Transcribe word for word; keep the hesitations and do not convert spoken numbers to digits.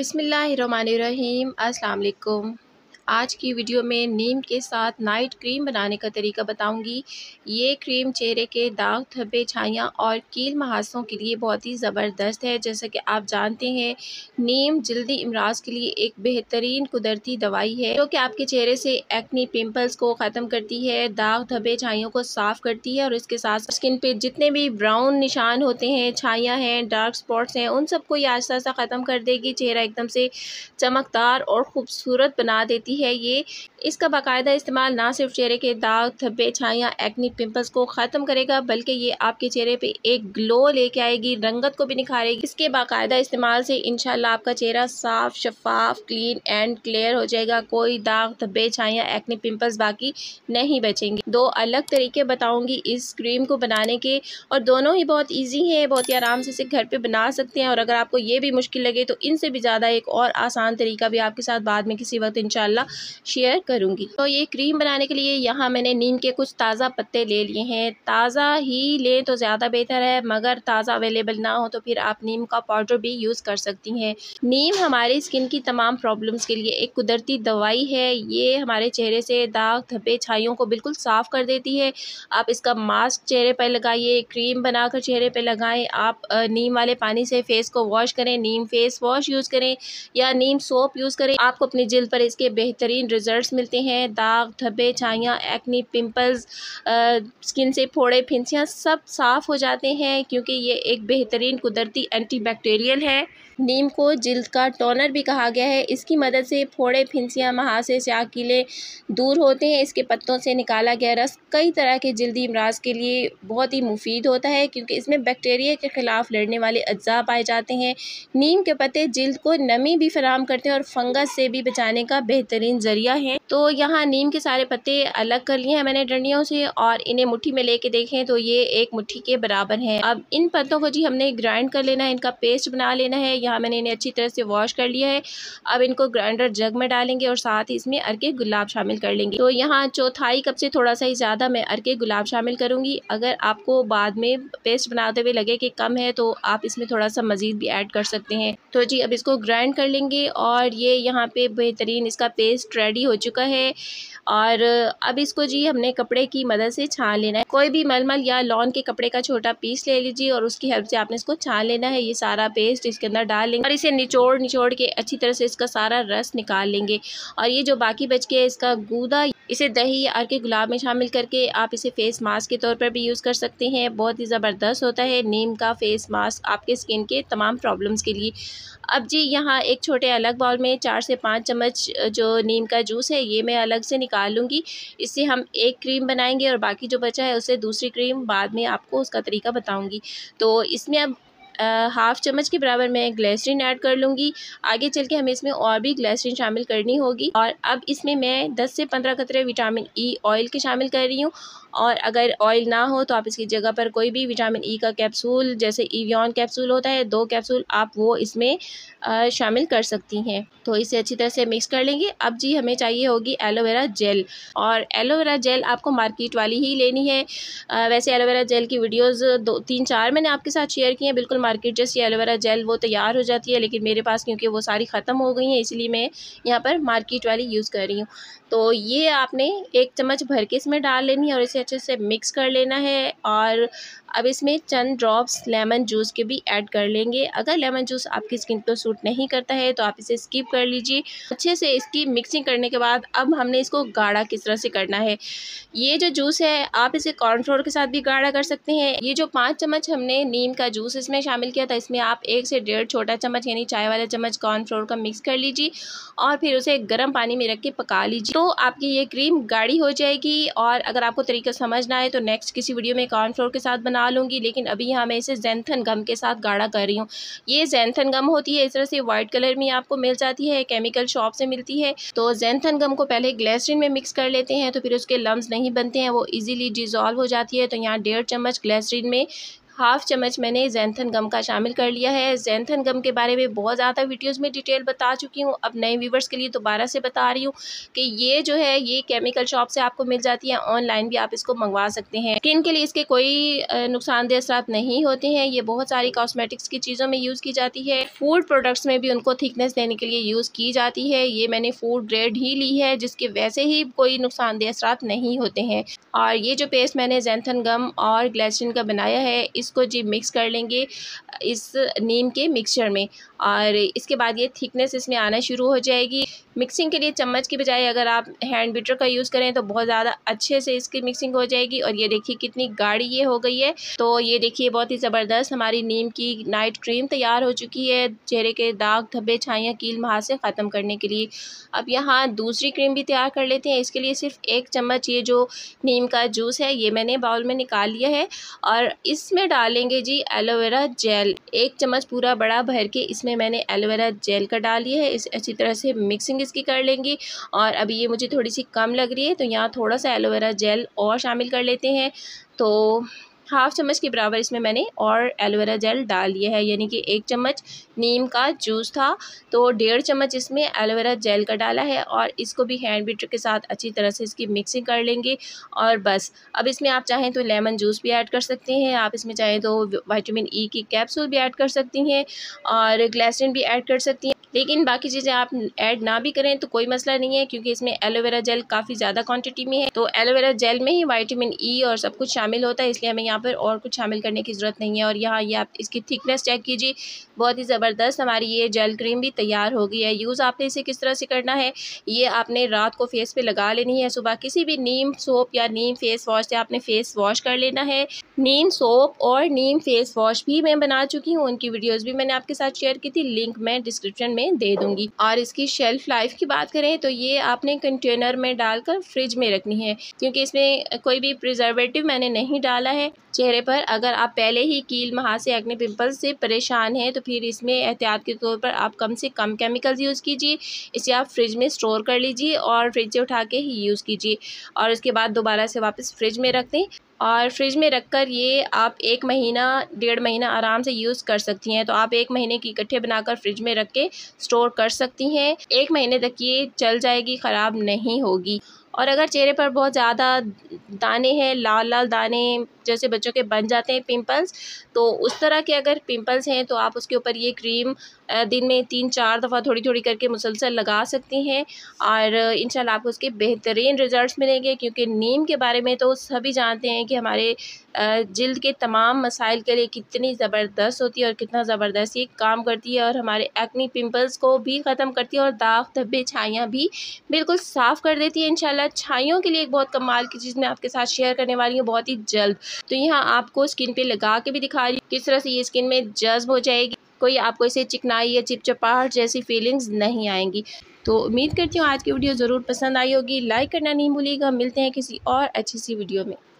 बिस्मिल्लाहिर्रहमानिर्रहीम। अस्सलाम वालेकुम। आज की वीडियो में नीम के साथ नाइट क्रीम बनाने का तरीका बताऊंगी। ये क्रीम चेहरे के दाग, धब्बे, छाइयाँ और कील महासों के लिए बहुत ही ज़बरदस्त है। जैसा कि आप जानते हैं, नीम जल्दी इमराज के लिए एक बेहतरीन कुदरती दवाई है जो कि आपके चेहरे से एक्ने पिंपल्स को ख़त्म करती है, दाग, धब्बे, छाइयों को साफ़ करती है और इसके साथ स्किन पे जितने भी ब्राउन निशान होते हैं, छाइयाँ हैं, डार्क स्पॉट्स हैं, उन सबको ये आहिस्ता आहिस्ता ख़त्म कर देगी। चेहरा एकदम से चमकदार और ख़ूबसूरत बना देती है। ये इसका बाकायदा इस्तेमाल ना सिर्फ चेहरे के दाग, धब्बे, छाइयाँ, एक्ने पिंपल्स को ख़त्म करेगा, बल्कि ये आपके चेहरे पे एक ग्लो लेके आएगी, रंगत को भी निखारेगी। इसके बाकायदा इस्तेमाल से इंशाल्लाह आपका चेहरा साफ, शफाफ, क्लीन एंड क्लियर हो जाएगा। कोई दाग, धब्बे, छाइयाँ, एक्ने पिंपल्स बाकी नहीं बचेंगे। दो अलग तरीके बताऊंगी इस क्रीम को बनाने के, और दोनों ही बहुत ईजी हैं, बहुत ही आराम से इसे घर पे बना सकते हैं। और अगर आपको ये भी मुश्किल लगे तो इनसे भी ज़्यादा एक और आसान तरीका भी आपके साथ बाद में किसी वक्त इंशाल्लाह शेयर करूंगी। तो ये क्रीम बनाने के लिए यहाँ मैंने नीम के कुछ ताज़ा पत्ते ले लिए हैं। ताज़ा ही लें तो ज़्यादा बेहतर है, मगर ताज़ा अवेलेबल ना हो तो फिर आप नीम का पाउडर भी यूज़ कर सकती हैं। नीम हमारी स्किन की तमाम प्रॉब्लम्स के लिए एक कुदरती दवाई है। ये हमारे चेहरे से दाग, धब्बे, छाइयों को बिल्कुल साफ़ कर देती है। आप इसका मास्क चेहरे पर लगाइए, क्रीम बनाकर चेहरे पर लगाएं। आप नीम वाले पानी से फेस को वॉश करें, नीम फेस वॉश यूज़ करें या नीम सोप यूज़ करें। आपको अपनी जिल्द पर इसके बेहतरीन रिजल्ट्स मिलते हैं। दाग, धब्बे, छाइयाँ, एक्ने पिंपल्स, स्किन से फोड़े, फिंसियाँ सब साफ़ हो जाते हैं, क्योंकि ये एक बेहतरीन कुदरती एंटीबैक्टीरियल है। नीम को जिल्द का टोनर भी कहा गया है। इसकी मदद से फोड़े, फिंसियाँ, महासे, स्याह, कीले दूर होते हैं। इसके पत्तों से निकाला गया रस कई तरह के जल्दी इमराज के लिए बहुत ही मुफीद होता है, क्योंकि इसमें बैक्टीरिया के ख़िलाफ़ लड़ने वाले अज्जा पाए जाते हैं। नीम के पत्ते जिल्द को नमी भी फराहम करते हैं और फंगस से भी बचाने का बेहतरीन ज़रिया है। तो यहाँ नीम के सारे पत्ते अलग कर लिए हैं मैंने डंडियों से, और इन्हें मुट्ठी में लेके देखें तो ये एक मुट्ठी के बराबर हैं। अब इन पत्तों को जी हमने ग्राइंड कर लेना है, इनका पेस्ट बना लेना है। यहाँ मैंने इन्हें अच्छी तरह से वॉश कर लिया है। अब इनको ग्राइंडर जग में डालेंगे और साथ ही इसमें अरके गुलाब शामिल कर लेंगे। तो यहाँ चौथाई कप से थोड़ा सा ही ज़्यादा मैं अरके गुलाब शामिल करूँगी। अगर आपको बाद में पेस्ट बनाते हुए लगे कि कम है तो आप इसमें थोड़ा सा मज़ीद भी ऐड कर सकते हैं। तो जी अब इसको ग्राइंड कर लेंगे और ये यहाँ पे बेहतरीन इसका पेस्ट रेडी हो चुका है। और अब इसको जी हमने कपड़े की मदद से छान लेना है। कोई भी मलमल या लॉन के कपड़े का छोटा पीस ले लीजिए और उसकी हेल्प से आपने इसको छान लेना है। ये सारा पेस्ट इसके अंदर डाल लेंगे और इसे निचोड़ निचोड़ के अच्छी तरह से इसका सारा रस निकाल लेंगे। और ये जो बाकी बच के इसका गूदा, इसे दही या अरके गुलाब में शामिल करके आप इसे फेस मास्क के तौर पर भी यूज़ कर सकते हैं। बहुत ही ज़बरदस्त होता है नीम का फेस मास्क आपके स्किन के तमाम प्रॉब्लम्स के लिए। अब जी यहाँ एक छोटे अलग बाउल में चार से पाँच चम्मच जो नीम का जूस है ये मैं अलग से निकाल लूँगी। इससे हम एक क्रीम बनाएंगे और बाकी जो बचा है उससे दूसरी क्रीम बाद में आपको उसका तरीका बताऊँगी। तो इसमें अब हाफ़ चम्मच के बराबर मैं ग्लिसरीन ऐड कर लूँगी। आगे चल के हमें इसमें और भी ग्लिसरीन शामिल करनी होगी। और अब इसमें मैं दस से पंद्रह कतरे विटामिन ई ऑयल के शामिल कर रही हूँ। और अगर ऑयल ना हो तो आप इसकी जगह पर कोई भी विटामिन ई का कैप्सूल, जैसे इवियन कैप्सूल होता है, दो कैप्सूल आप वो इसमें आ, शामिल कर सकती हैं। तो इसे अच्छी तरह से मिक्स कर लेंगे। अब जी हमें चाहिए होगी एलोवेरा जेल, और एलोवेरा जेल आपको मार्केट वाली ही लेनी है। आ, वैसे एलोवेरा जेल की वीडियोस दो तीन चार मैंने आपके साथ शेयर की हैं। बिल्कुल मार्केट जैसी एलोवेरा जेल वो तैयार हो जाती है, लेकिन मेरे पास क्योंकि वो सारी ख़त्म हो गई हैं इसलिए मैं यहाँ पर मार्केट वाली यूज़ कर रही हूँ। तो ये आपने एक चम्मच भर के इसमें डाल लेनी है और इसे अच्छे से मिक्स कर लेना है। और अब इसमें चंद ड्रॉप्स लेमन जूस के भी ऐड कर लेंगे। अगर लेमन जूस आपकी स्किन को सूट नहीं करता है तो आप इसे स्किप कर लीजिए। अच्छे से इसकी मिक्सिंग करने के बाद अब हमने इसको गाढ़ा किस तरह से करना है। ये जो जूस है आप इसे कॉर्नफ्लोर के साथ भी गाढ़ा कर सकते हैं। ये जो पाँच चम्मच हमने नीम का जूस इसमें शामिल किया था, इसमें आप एक से डेढ़ छोटा चम्मच यानी चाय वाला चम्मच कॉर्नफ्लोर का मिक्स कर लीजिए और फिर उसे गर्म पानी में रख के पका लीजिए। तो आपकी ये क्रीम गाढ़ी हो जाएगी। और अगर आपको तरीका समझ ना आए तो नेक्स्ट किसी वीडियो में कॉर्नफ्लोर के साथ बना लूँगी, लेकिन अभी यहाँ मैं इसे ज़ैंथन गम के साथ गाढ़ा कर रही हूँ। ये ज़ैंथन गम होती है, इस तरह से वाइट कलर में आपको मिल जाती है, केमिकल शॉप से मिलती है। तो ज़ैंथन गम को पहले ग्लिसरीन में मिक्स कर लेते हैं तो फिर उसके लम्स नहीं बनते हैं, वो इजीली डिज़ोल्व हो जाती है। तो यहाँ डेढ़ चम्मच ग्लिसरीन में हाफ चम्मच मैंने ज़ैंथन गम का शामिल कर लिया है। ज़ैंथन गम के बारे में बहुत ज़्यादा वीडियोस में डिटेल बता चुकी हूँ। अब नए व्यूवर्स के लिए दोबारा से बता रही हूँ कि ये जो है ये केमिकल शॉप से आपको मिल जाती है, ऑनलाइन भी आप इसको मंगवा सकते हैं। स्किन के लिए इसके कोई नुकसानदेह असरात नहीं होते हैं। ये बहुत सारी कॉस्मेटिक्स की चीज़ों में यूज़ की जाती है, फूड प्रोडक्ट्स में भी उनको थिकनेस देने के लिए यूज़ की जाती है। ये मैंने फूड ग्रेड ही ली है, जिसके वैसे ही कोई नुकसानदेह असरात नहीं होते हैं। और ये जो पेस्ट मैंने ज़ैंथन गम और ग्लिसरीन का बनाया है, इसको जी मिक्स कर लेंगे इस नीम के मिक्सचर में, और इसके बाद ये थिकनेस इसमें आना शुरू हो जाएगी। मिक्सिंग के लिए चम्मच की बजाय अगर आप हैंड बीटर का यूज़ करें तो बहुत ज़्यादा अच्छे से इसकी मिक्सिंग हो जाएगी। और ये देखिए कितनी गाढ़ी ये हो गई है। तो ये देखिए बहुत ही ज़बरदस्त हमारी नीम की नाइट क्रीम तैयार हो चुकी है, चेहरे के दाग धब्बे छाइयाँ कील महासे ख़त्म करने के लिए। अब यहाँ दूसरी क्रीम भी तैयार कर लेते हैं। इसके लिए सिर्फ एक चम्मच ये जो नीम का जूस है ये मैंने बाउल में निकाल लिया है, और इसमें डालेंगे जी एलोवेरा जेल। एक चम्मच पूरा बड़ा भर के इसमें मैंने एलोवेरा जेल का डाल लिया है। इस अच्छी तरह से मिक्सिंग इसकी कर लेंगे। और अभी ये मुझे थोड़ी सी कम लग रही है तो यहाँ थोड़ा सा एलोवेरा जेल और शामिल कर लेते हैं। तो हाफ चम्मच के बराबर इसमें मैंने और एलोवेरा जेल डाल लिया है, यानी कि एक चम्मच नीम का जूस था तो डेढ़ चम्मच इसमें एलोवेरा जेल का डाला है। और इसको भी हैंड बीटर के साथ अच्छी तरह से इसकी मिक्सिंग कर लेंगे। और बस अब इसमें आप चाहें तो लेमन जूस भी ऐड कर सकते हैं, आप इसमें चाहें तो विटामिन ई की कैप्सूल भी ऐड कर सकती हैं, और ग्लिसरीन भी ऐड कर सकती हैं। लेकिन बाकी चीज़ें आप ऐड ना भी करें तो कोई मसला नहीं है, क्योंकि इसमें एलोवेरा जेल काफ़ी ज़्यादा क्वांटिटी में है। तो एलोवेरा जेल में ही विटामिन ई और सब कुछ शामिल होता है, इसलिए हमें यहाँ पर और कुछ शामिल करने की ज़रूरत नहीं है। और यहाँ ये आप इसकी थिकनेस चेक कीजिए, बहुत ही ज़बरदस्त हमारी ये जेल क्रीम भी तैयार हो गई है। यूज़ आपने इसे किस तरह से करना है, ये आपने रात को फेस पे लगा लेनी है। सुबह किसी भी नीम सोप या नीम फेस वॉश से आपने फेस वॉश कर लेना है। नीम सोप और नीम फेस वॉश भी मैं बना चुकी हूँ, उनकी वीडियोज़ भी मैंने आपके साथ शेयर की थी, लिंक मैं डिस्क्रिप्शन में दे दूँगी। और इसकी शेल्फ लाइफ की बात करें तो ये आपने कंटेनर में डालकर फ्रिज में रखनी है, क्योंकि इसमें कोई भी प्रिजर्वेटिव मैंने नहीं डाला है। चेहरे पर अगर आप पहले ही कील महासे एक्ने पिंपल्स से परेशान हैं तो फिर इसमें एहतियात के तौर पर आप कम से कम केमिकल्स यूज़ कीजिए। इसे आप फ्रिज में स्टोर कर लीजिए और फ्रिज से उठा के ही यूज़ कीजिए, और उसके बाद दोबारा से वापस फ्रिज में रख दें। और फ्रिज में रखकर ये आप एक महीना डेढ़ महीना आराम से यूज़ कर सकती हैं। तो आप एक महीने की इकट्ठे बनाकर फ्रिज में रख के स्टोर कर सकती हैं। एक महीने तक ये चल जाएगी, ख़राब नहीं होगी। और अगर चेहरे पर बहुत ज़्यादा दाने हैं, लाल लाल दाने जैसे बच्चों के बन जाते हैं पिंपल्स, तो उस तरह के अगर पिंपल्स हैं तो आप उसके ऊपर ये क्रीम दिन में तीन चार दफ़ा थोड़ी थोड़ी करके मुसलसल लगा सकती हैं, और इंशाल्लाह आपको उसके बेहतरीन रिज़ल्ट्स मिलेंगे। क्योंकि नीम के बारे में तो सभी जानते हैं कि हमारे जिल्द के तमाम मसाइल के लिए कितनी ज़बरदस्त होती है और कितना ज़बरदस्त ये काम करती है, और हमारे एक्ने पिंपल्स को भी ख़त्म करती है और दाग धब्बे छाइयाँ भी बिल्कुल साफ़ कर देती है। इंशाल्लाह छाइयों के लिए एक बहुत कमाल की चीज़ मैं आपके साथ शेयर करने वाली हूँ बहुत ही जल्द। तो यहाँ आपको स्किन पे लगा के भी दिखा रही हूँ किस तरह से ये स्किन में जज्ब हो जाएगी, कोई आपको इसे चिकनाई या चिपचिपाहट जैसी फीलिंग्स नहीं आएंगी। तो उम्मीद करती हूँ आज की वीडियो ज़रूर पसंद आई होगी। लाइक करना नहीं भूलिएगा। मिलते हैं किसी और अच्छी सी वीडियो में।